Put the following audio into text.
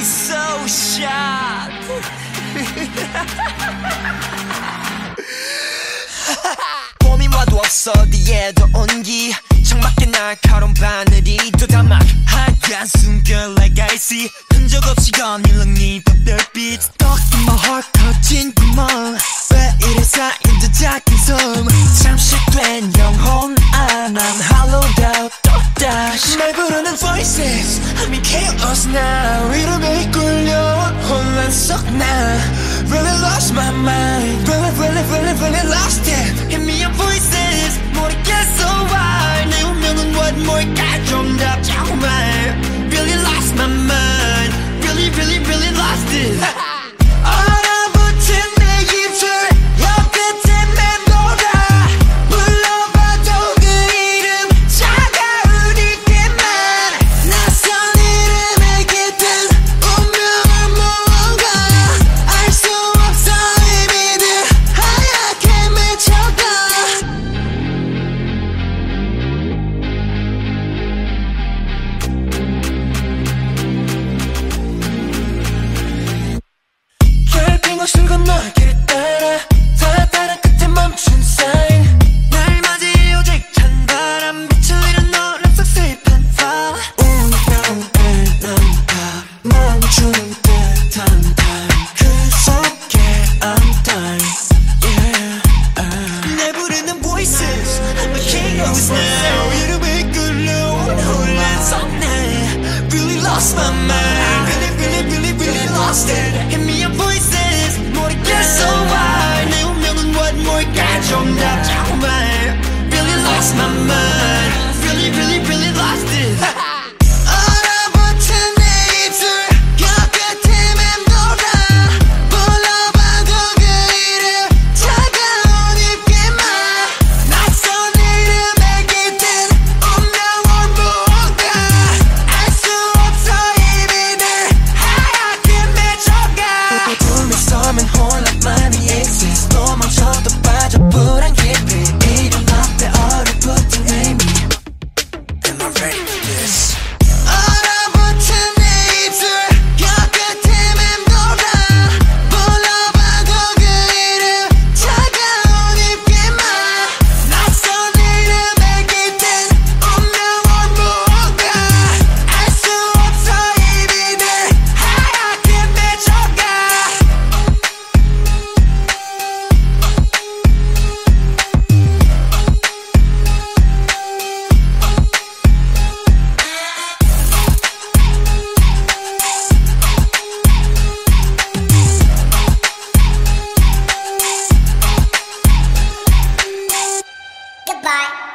so shocked. 봄이 와도 없어 어디에도 온기 창밖에 날카로운 바늘이 또 담아 하얀 숨결 like icy 흔적 없이 거닐는 네 별빛 Stuck in my heart 터진 구멍 왜 이래 쌓인 듯 작은 숨 잠식된 영혼 난 hollowed out 또다시 날 부르는 voices I'm in chaos now 이름에 이끌려 혼란 속 나 Really lost my mind Really lost it Hit me up voices 모르겠어 why 내 운명은 what 뭘까 좀 답자고 말 Really lost my mind Really lost it 얼어붙은 내 입술 옆끝에 맴돌아 불러봐도 그 이름 차가운 이때만 낯선 이름에 깃든 운명은 무언가 알 수 없어 이미들 하얗게 맺혀가 결빙 없은 건너길 따라 다 다른 끝에 멈춘 sign 날 맞이 오직 찬바람 빛을 잃은 노란 속 슬픈 fall 운명을 넘가 멈추는 듯한 time 그 속에 I'm dying yeah 날 부르는 voices I'm a king of this now 이름에 이끌려온 혼란 속 나 Really lost my mind Really lost it Hit me up voices 모르겠어 why 내 운명은 what 뭘까 좀 답자고 말 Really lost my mind Really lost it 얼어붙은 내 입술 혀끝에 맴돌아 불러봐도 그 이름 차가운 입김만 낯선 이름에 깃든 운명은 무언가 알 수 없어 이미들 하얗게 맺혀가 꿈에 서면 혼란만이 exist 또 멈춰도 빠져 불안 깊이 이름 앞에 얼어붙은 의미 Am I ready for this? 얼어붙은 내 입술 혀끝에 맴돌아 불러봐도 그 이름 차가운 입김만 낯선 이름에 깃든 운명은 무언가 알 수 없어 이미들 하얗게 맺혀가 Goodbye.